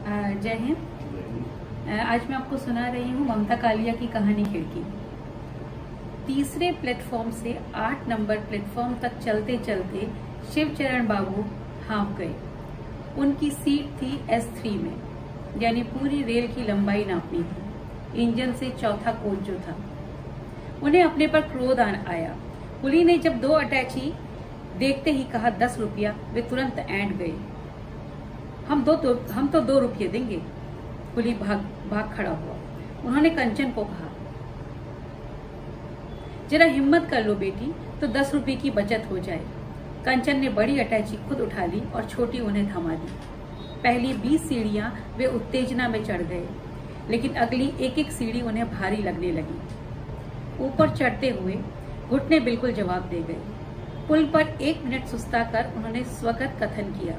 जय हिंद। आज मैं आपको सुना रही हूँ ममता कालिया की कहानी खिड़की। तीसरे प्लेटफॉर्म से 8 नंबर प्लेटफॉर्म तक चलते चलते शिवचरण बाबू हाँफ गए। उनकी सीट थी S3 में, यानी पूरी रेल की लंबाई नापनी थी। इंजन से चौथा कोच जो था। उन्हें अपने पर क्रोध आया। कुली ने जब 2 अटैची देखते ही कहा 10 रुपया, वे तुरंत ऐंठ गए। हम तो 2 रुपये देंगे। कुली भाग खड़ा हुआ। उन्होंने कंचन को कहा, जरा हिम्मत कर लो बेटी, तो 10 रुपये की बचत हो जाए। कंचन ने बड़ी अटैची खुद उठा ली और छोटी उन्हें थमा दी। पहली 20 सीढ़ियां वे उत्तेजना में चढ़ गए, लेकिन अगली एक एक सीढ़ी उन्हें भारी लगने लगी। ऊपर चढ़ते हुए घुटने बिल्कुल जवाब दे गए। पुल पर 1 मिनट सुस्ता कर उन्होंने स्वगत कथन किया,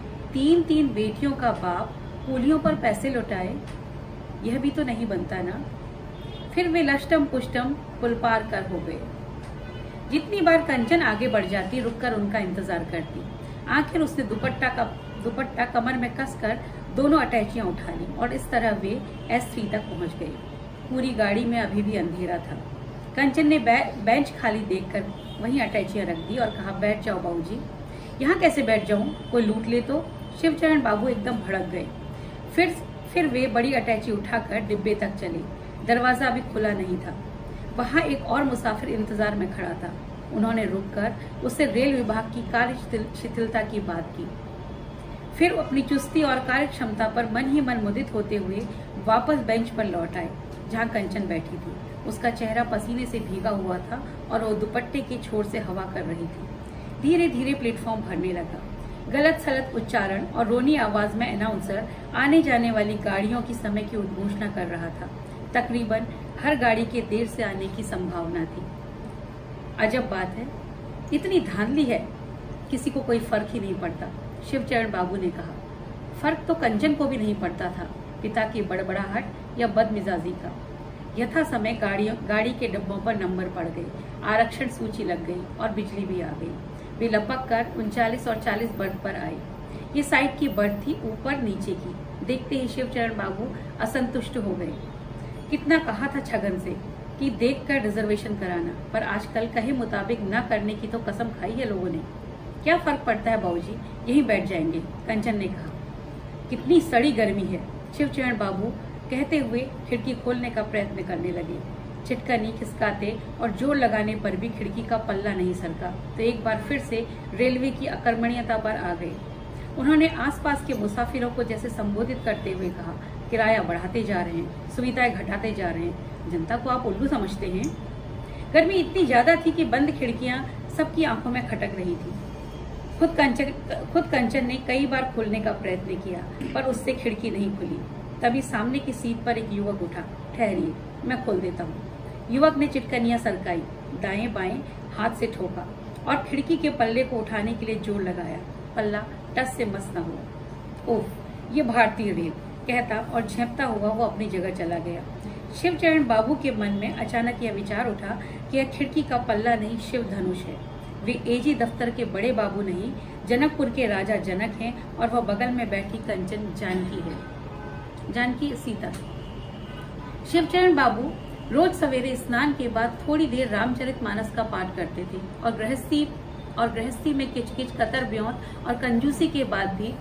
3 बेटियों का बाप कूलियों पर पैसे लौटाए, यह भी तो नहीं बनता ना। फिर वे लष्टम पुष्टम पुल पार कर हो गए। जितनी बार कंचन आगे बढ़ जाती, रुककर उनका इंतजार करती। आखिर उसने दुपट्टा कमर में कसकर दोनों अटैचियां उठा ली और इस तरह वे S3 तक पहुंच गए। पूरी गाड़ी में अभी भी अंधेरा था। कंचन ने बेंच खाली देखकर वहीं अटैचियां रख दी और कहा, बैठ जाओ बाबूजी। यहाँ कैसे बैठ जाऊं, कोई लूट ले तो। शिवचरण बाबू एकदम भड़क गए। फिर वे बड़ी अटैची उठाकर डिब्बे तक चले। दरवाजा अभी खुला नहीं था। वहां एक और मुसाफिर इंतजार में खड़ा था। उन्होंने रुककर उससे रेल विभाग की कार्य शिथिलता की बात की। फिर अपनी चुस्ती और कार्य क्षमता पर मन ही मन मुदित होते हुए वापस बेंच पर लौट आए, जहां कंचन बैठी थी। उसका चेहरा पसीने से भीगा हुआ था और वो दुपट्टे के छोर से हवा कर रही थी। धीरे धीरे प्लेटफॉर्म भरने लगा। गलत सलत उच्चारण और रोनी आवाज में अनाउंसर आने जाने वाली गाड़ियों की समय की उद्घोषणा कर रहा था। तकरीबन हर गाड़ी के देर से आने की संभावना थी। अजब बात है, इतनी धांधली है, किसी को कोई फर्क ही नहीं पड़ता। शिवचरण बाबू ने कहा, फर्क तो कंचन को भी नहीं पड़ता था, पिता की बड़बड़ाहट या बदमिजाजी का। यथा समय गाड़ी के डब्बों पर नंबर पड़ गए, आरक्षण सूची लग गई और बिजली भी आ गई। वे लपक कर 39 और 40 बर्थ पर आए। ये साइड की बर्थ थी, ऊपर नीचे की। देखते ही शिवचरण बाबू असंतुष्ट हो गए। कितना कहा था छगन से कि देखकर रिजर्वेशन कराना, पर आजकल कहे मुताबिक न करने की तो कसम खाई है लोगों ने। क्या फर्क पड़ता है बाबूजी, यहीं बैठ जाएंगे, कंचन ने कहा। कितनी सड़ी गर्मी है, शिवचरण बाबू कहते हुए खिड़की खोलने का प्रयत्न करने लगे। चिटकनी खिसकाते और जोर लगाने पर भी खिड़की का पल्ला नहीं सरका, तो एक बार फिर से रेलवे की अकर्मण्यता पर आ गए। उन्होंने आसपास के मुसाफिरों को जैसे संबोधित करते हुए कहा, किराया बढ़ाते जा रहे हैं, सुविधाएं घटाते जा रहे हैं, जनता को आप उल्लू समझते हैं। गर्मी इतनी ज्यादा थी कि बंद खिड़कियां सबकी आंखों में खटक रही थी। खुद कंचन ने कई बार खोलने का प्रयत्न किया, पर उससे खिड़की नहीं खुली। तभी सामने की सीट पर एक युवक उठा। ठहरिए, मैं खोल देता हूँ। युवक ने चिटकनियां सरकाई, दाएं बाएं हाथ से ठोका और खिड़की के पल्ले को उठाने के लिए जोर लगाया। पल्ला टस से मस न हुआ। ओह, ये भारतीय रेल, कहता और झेंपता हुआ वो अपनी जगह चला गया। शिवचरण बाबू के मन में अचानक यह विचार उठा कि यह खिड़की का पल्ला नहीं, शिव धनुष है। वे एजी दफ्तर के बड़े बाबू नहीं, जनकपुर के राजा जनक हैं और वह बगल में बैठी कंचन जानकी है, जानकी सीता। शिवचरण बाबू रोज सवेरे स्नान के बाद थोड़ी देर रामचरितमानस का पाठ करते थे और गृहस्थी में किचकिच, कतर ब्योंत और कंजूसी के बाद भी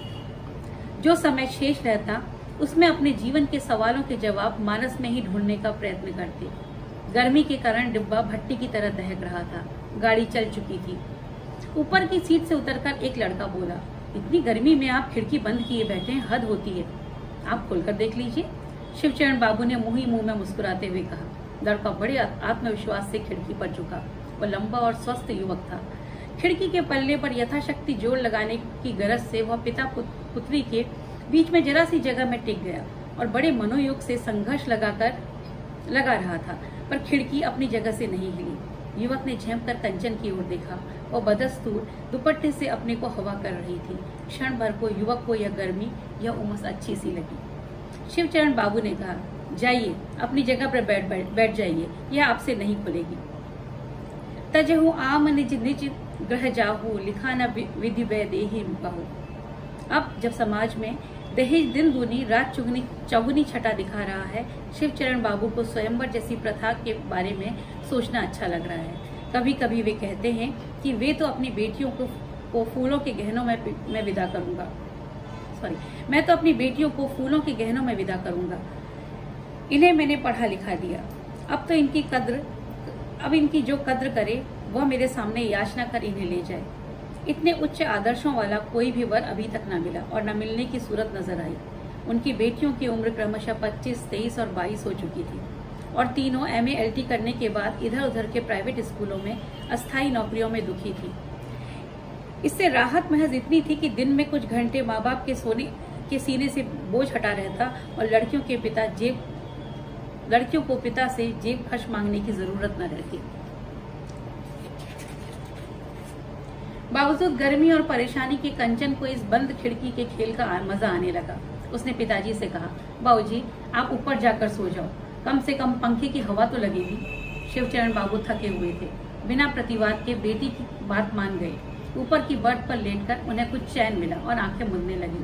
जो समय शेष रहता, उसमें अपने जीवन के सवालों के जवाब मानस में ही ढूंढने का प्रयत्न करते। गर्मी के कारण डिब्बा भट्टी की तरह दहक रहा था। गाड़ी चल चुकी थी। ऊपर की सीट से उतरकर एक लड़का बोला, इतनी गर्मी में आप खिड़की बंद किए बैठे हैं, हद होती है, आप खोलकर देख लीजिए। शिवचरण बाबू ने मुंह ही मुंह में मुस्कुराते हुए कहा। लड़का बड़े आत्मविश्वास से खिड़की पर झुका। वह लंबा और स्वस्थ युवक था। खिड़की के पल्ले पर यथाशक्ति जोर लगाने की गरज से वह पिता पुत्री के बीच में जरा सी जगह में टिक गया और बड़े मनोयोग से संघर्ष लगा रहा था, पर खिड़की अपनी जगह से नहीं हिली। युवक ने झेंप कर कंचन की ओर देखा। वह बदस्तूर दुपट्टे से अपने को हवा कर रही थी। क्षण भर को युवक को यह गर्मी, यह उमस अच्छी सी लगी। शिवचरण बाबू ने कहा, जाइए अपनी जगह पर बैठ जाइए, यह आपसे नहीं खुलेगी। तजहु आम निज निज ग्रह जाहू, लिखा न विधि वै देहि मुकाहू। अब जब समाज में दहेज दिन दूनी रात चौगुनी छटा दिखा रहा है। शिवचरण बाबू को स्वयंवर जैसी प्रथा के बारे में सोचना अच्छा लग रहा है। कभी कभी वे कहते हैं कि वे तो अपनी बेटियों को फूलों के गहनों में विदा करूंगा। मैं तो अपनी बेटियों को फूलों के गहनों में विदा करूंगा। इन्हें मैंने पढ़ा लिखा दिया। अब इनकी जो कद्र करे वह मेरे सामने याचना कर इन्हें ले जाए। इतने उच्च आदर्शों वाला कोई भी वर अभी तक न मिला और न मिलने की सूरत नजर आई। उनकी बेटियों की उम्र क्रमशः 25, 23 और 22 हो चुकी थी और तीनों MA LT करने के बाद इधर उधर के प्राइवेट स्कूलों में अस्थायी नौकरियों में दुखी थी। इससे राहत महज इतनी थी कि दिन में कुछ घंटे माँ बाप के सीने से बोझ हटा रहता और लड़कियों को पिता से जेब खर्च मांगने की जरूरत न रहती। बावजूद गर्मी और परेशानी के कंचन को इस बंद खिड़की के खेल का मजा आने लगा। उसने पिताजी से कहा, बाबूजी आप ऊपर जाकर सो जाओ, कम से कम पंखे की हवा तो लगेगी। शिवचरण बाबू थके हुए थे। बिना प्रतिवाद के बेटी की बात मान गए। ऊपर की बर्थ पर लेटकर उन्हें कुछ चैन मिला और आंखें मुनने लगी।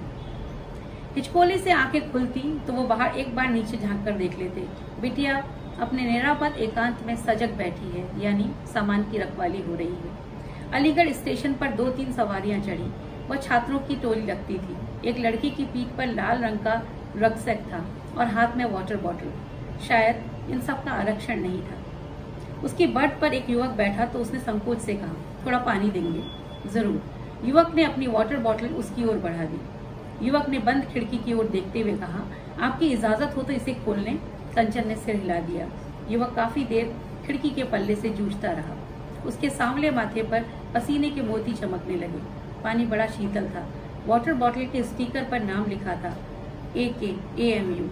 हिचकोले से आंखें खुलती तो वो बाहर एक बार नीचे झांक कर देख लेते। बिटिया अपने निरापद एकांत में सजग बैठी है, यानी सामान की रखवाली हो रही है। अलीगढ़ स्टेशन पर 2-3 सवारियां चढ़ी। वह छात्रों की टोली लगती थी। एक लड़की की पीठ पर लाल रंग का रक्सैक था और हाथ में वाटर बॉटल। शायद इन सब का आरक्षण नहीं था। उसकी बर्थ पर एक युवक बैठा तो उसने संकोच से कहा, थोड़ा पानी देंगे? जरूर। युवक ने अपनी वाटर बॉटल उसकी ओर बढ़ा दी। युवक ने बंद खिड़की की ओर देखते हुए कहा, आपकी इजाजत हो तो इसे खोल लें। कंचन ने सिर हिला दिया। युवक काफी देर खिड़की के पल्ले से जूझता रहा। उसके सांवले माथे पर पसीने के मोती चमकने लगे। पानी बड़ा शीतल था। वाटर बॉटल के स्टिकर पर नाम लिखा था, AK AMU।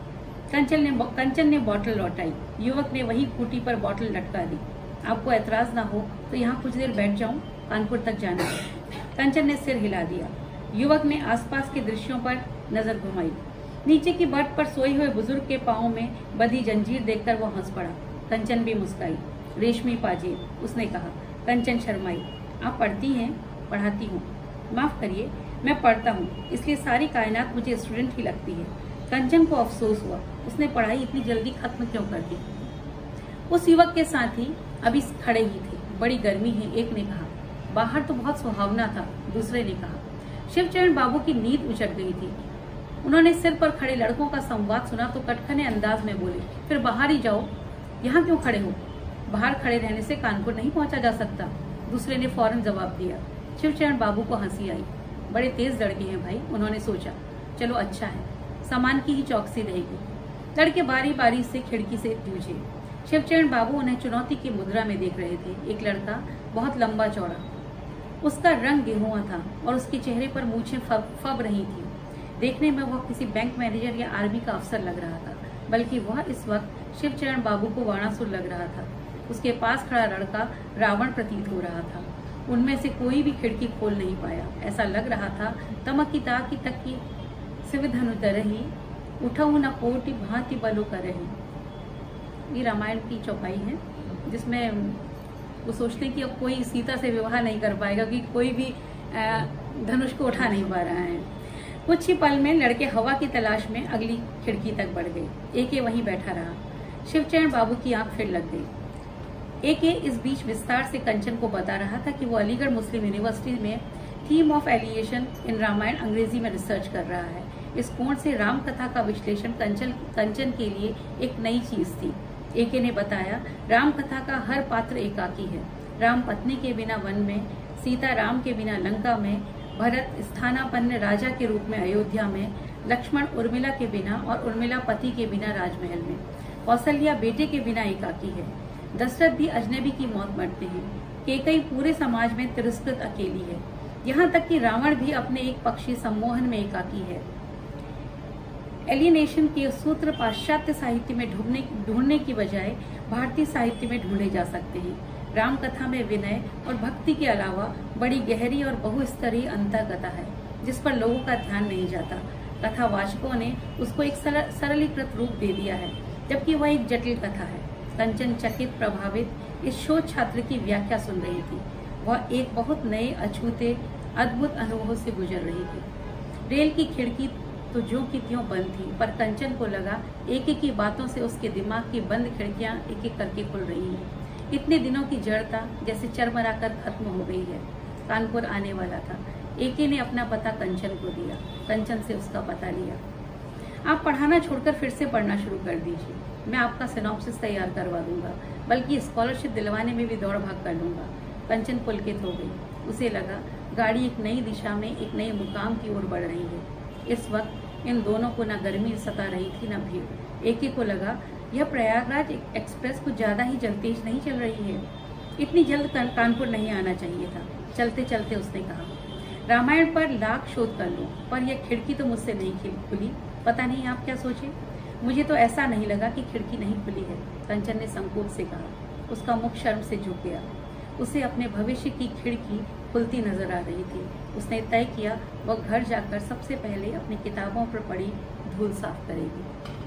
कंचन ने बॉटल लौटाई। युवक ने वही खूंटी पर बॉटल लटका दी। आपको एतराज ना हो तो यहाँ कुछ देर बैठ जाऊं, कानपुर तक जाना है। कंचन ने सिर हिला दिया। युवक ने आसपास के दृश्यों पर नजर घुमाई। नीचे की बर्थ पर सोए हुए बुजुर्ग के पांव में बंधी जंजीर देखकर वो हंस पड़ा। कंचन भी मुस्काई। रेशमी पाजेब, उसने कहा। कंचन शर्माई। आप पढ़ती हैं? पढ़ाती हूँ। माफ करिए, मैं पढ़ता हूँ, इसलिए सारी कायनात मुझे स्टूडेंट ही लगती है। कंचन को अफसोस हुआ, उसने पढ़ाई इतनी जल्दी खत्म क्यों कर दी। उस युवक के साथी अभी खड़े ही थे। बड़ी गर्मी है, एक ने कहा। बाहर तो बहुत सुहावना था, दूसरे ने कहा। शिवचरण बाबू की नींद उचट गई थी। उन्होंने सिर पर खड़े लड़कों का संवाद सुना तो कटखने अंदाज में बोले, फिर बाहर ही जाओ, यहाँ क्यों खड़े हो? बाहर खड़े रहने से कानपुर नहीं पहुंचा जा सकता। दूसरे ने फौरन जवाब दिया। शिवचरण बाबू को हंसी आई। बड़े तेज लड़के हैं भाई, उन्होंने सोचा। चलो अच्छा है, सामान की ही चौकसी रहेगी। लड़के बारी बारी से खिड़की से जूझे। शिवचरण बाबू उन्हें चुनौती की मुद्रा में देख रहे थे। एक लड़का बहुत लंबा चौड़ा, उसका रंग गेहुआ था और उसके चेहरे पर मूछें फब रही थी। देखने में वह किसी बैंक मैनेजर या आर्मी का अफसर लग रहा था, बल्कि वह इस वक्त शिवचरण बाबू को वाणासुर लग रहा था। उसके पास खड़ा लड़का रावण प्रतीत हो रहा था। उनमें से कोई भी खिड़की खोल नहीं पाया। ऐसा लग रहा था तमकी ताकी तक की सिविधनु तरही, उठऊ न कोटि भांति बलो करही। ये रामायण की चौपाई है, जिसमें वो सोचते कि अब कोई सीता से विवाह नहीं कर पाएगा, कि कोई भी धनुष को उठा नहीं पा रहा है। कुछ ही पल में लड़के हवा की तलाश में अगली खिड़की तक बढ़ गए। एके वहीं बैठा रहा। शिवचरण बाबू की आंख फिर लग गई। एके इस बीच विस्तार से कंचन को बता रहा था कि वो अलीगढ़ मुस्लिम यूनिवर्सिटी में theme of alienation in Ramayan अंग्रेजी में रिसर्च कर रहा है। इस कोण से राम कथा का विश्लेषण कंचन के लिए एक नई चीज थी। एके ने बताया, राम कथा का हर पात्र एकाकी है। राम पत्नी के बिना वन में, सीता राम के बिना लंका में, भरत स्थानापन्न राजा के रूप में अयोध्या में, लक्ष्मण उर्मिला के बिना और उर्मिला पति के बिना राजमहल में, कौशल्या बेटे के बिना एकाकी है। दशरथ भी अजनबी की मौत मरते हैं। कैकेयी पूरे समाज में तिरस्कृत अकेली है। यहाँ तक कि रावण भी अपने एक पक्षी सम्मोहन में एकाकी है। एलियनेशन के सूत्र पाश्चात्य साहित्य में ढूंढने की बजाय भारतीय साहित्य में ढूंढे जा सकते हैं। राम कथा में विनय और भक्ति के अलावा बड़ी गहरी और बहुस्तरीय अंतःकथा है, जिस पर लोगों का ध्यान नहीं जाता। कथावाचकों ने उसको एक सरलीकृत रूप दे दिया है, जबकि वह एक जटिल कथा है। कंचन चकित प्रभावित इस शोध छात्र की व्याख्या सुन रही थी। वह एक बहुत नए, अछूते, अद्भुत अनुभव से गुजर रही थी। रेल की खिड़की तो ज्यों की त्यों बंद थी, पर कंचन को लगा एक एक की बातों से उसके दिमाग की बंद खिड़कियां एक एक करके खुल रही हैं। इतने दिनों की जड़ता जैसे चरमरा कर खत्म हो गई है। कानपुर आने वाला था। एके ने अपना पता कंचन को दिया, कंचन से उसका पता लिया। आप पढ़ाना छोड़कर फिर से पढ़ना शुरू कर दीजिए, मैं आपका सिनॉप्सिस तैयार करवा दूंगा, बल्कि स्कॉलरशिप दिलवाने में भी दौड़ भाग कर लूंगा। कंचन पुलकित हो गई। उसे लगा गाड़ी एक नई दिशा में एक नए मुकाम की ओर बढ़ रही है। इस वक्त इन दोनों को न गर्मी सता रही थी न भीड़। एके को लगा यह प्रयागराज एक्सप्रेस कुछ ज्यादा ही तेज नहीं चल रही है, इतनी जल्द कानपुर नहीं आना चाहिए था। चलते चलते उसने कहा, रामायण पर लाख शोध कर लूं, पर यह खिड़की तो मुझसे नहीं खुली। पता नहीं आप क्या सोचे, मुझे तो ऐसा नहीं लगा कि खिड़की नहीं खुली है। कंचन ने संकोच से कहा। उसका मुख शर्म से झुक गया। उसे अपने भविष्य की खिड़की खुलती नजर आ रही थी। उसने तय किया वह घर जाकर सबसे पहले अपनी किताबों पर पड़ी धूल साफ करेगी।